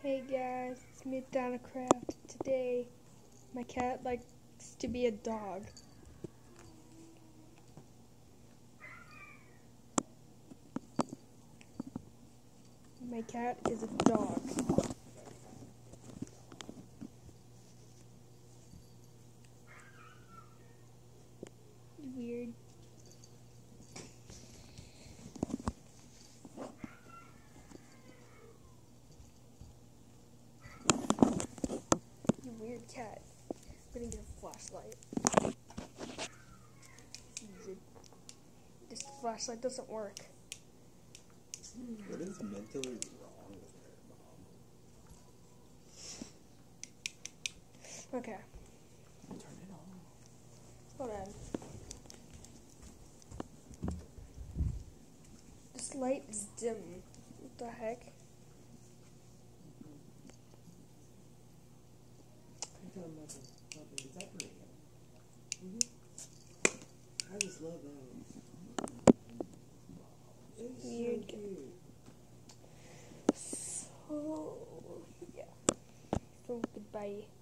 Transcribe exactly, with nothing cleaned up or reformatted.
Hey guys, it's me, Craft. Today, my cat likes to be a dog. My cat is a dog. Weird. You weird cat. I'm gonna get a flashlight. Use it. This flashlight doesn't work. What is mentally wrong with her, Mom? Okay. Turn it on. Hold on. This light is dim. What the heck? You're talking about the, about the decorator. Mm-hmm. I just love that. It's Weird. so cute. So, yeah. So, goodbye.